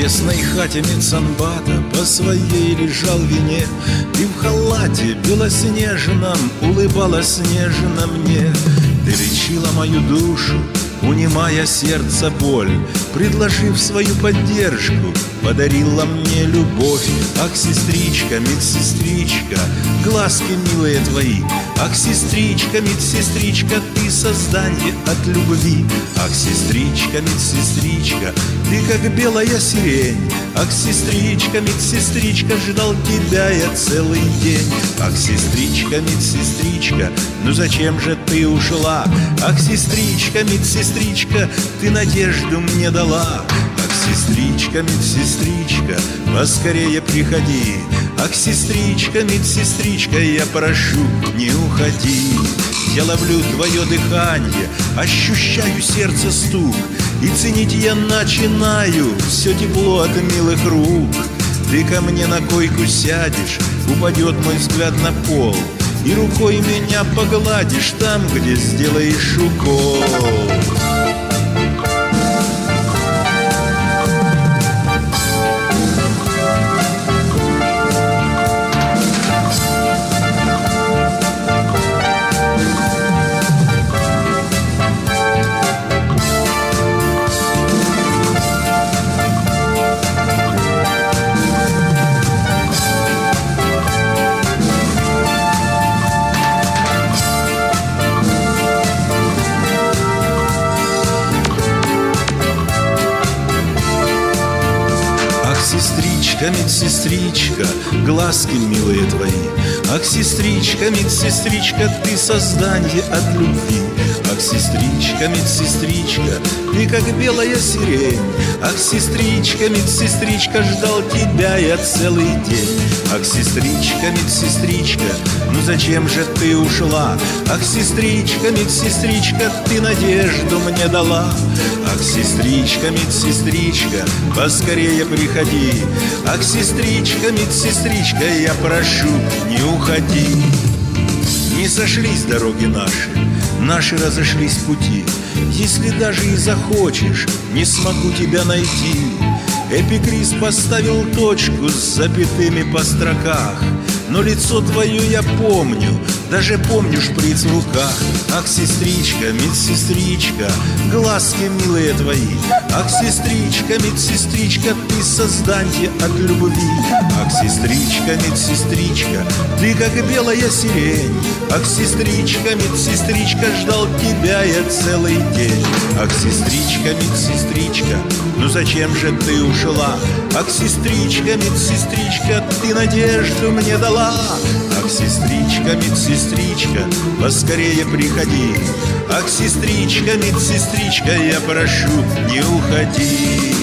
тесной хате медсанбата по своей лежал вине, и в халате белоснежном улыбалась нежно мне. Ты лечила мою душу, унимая сердце боль, предложив свою поддержку, подарила мне любовь. Ах, сестричка, медсестричка, глазки милые твои. Ах, сестричка, медсестричка, ты создание от любви. Ах, сестричка, медсестричка, ты как белая сирень. Ах, сестричка, медсестричка, ждал тебя я целый день. Ах, сестричка, медсестричка, ну зачем же ты ушла? Ах, сестричка, медсестричка, ты надежду мне дала. Ах, сестричка, медсестричка, поскорее приходи. Ах, сестричка, медсестричка, я прошу, не уходи. Я ловлю твое дыхание, ощущаю сердце стук, и ценить я начинаю все тепло от милых рук. Ты ко мне на койку сядешь, упадет мой взгляд на пол, и рукой меня погладишь там, где сделаешь укол. Сестричка, медсестричка, глазки милые твои. Ах, сестричка, медсестричка, ты создание от любви. Ах, сестричка, медсестричка, ты как белая сирень. Ах, сестричка, медсестричка, ждал тебя я целый день. Ах, сестричка, медсестричка, ну зачем же ты ушла? Ах, сестричка, медсестричка, ты надежду мне дала. Ах, сестричка, медсестричка, поскорее приходи. Ах, сестричка, медсестричка, я прошу, не уходи. Не сошлись дороги наши разошлись пути. Если даже и захочешь, не смогу тебя найти. Эпикриз поставил точку с запятыми по строках, но лицо твое я помню, даже помню шприц в руках. Ах, сестричка, медсестричка, глазки милые твои. Ах, сестричка, медсестричка, ты создание от любви. Ах, сестричка, медсестричка, ты как белая сирень. Ах, сестричка, медсестричка, ждал тебя я целый день. Ах, сестричка, медсестричка, ну зачем же ты ушла? Ах, сестричка, медсестричка, ты надежду мне дала. Ах, сестричка, медсестричка, поскорее приходи. Ах, сестричка, медсестричка, я прошу, не уходи.